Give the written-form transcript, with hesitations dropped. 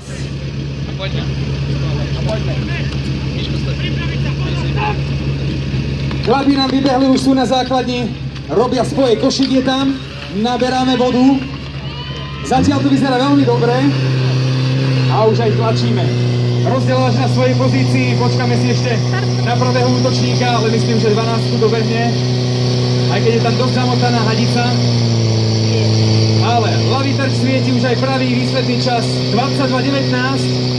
A poďme. Chlapi nám vybehli, už sú na základni, robia svoje, košík je tam, naberáme vodu. Zatiaľ to vyzerá veľmi dobre a už aj tlačíme. Rozdieláš na svojej pozícii, počkáme si ešte na prvého útočníka, ale myslím, že 12 dobehne, aj keď je tam dosť zamotaná hadica. Ale hlavný trh svieti už aj pravý výsledný čas 22:19.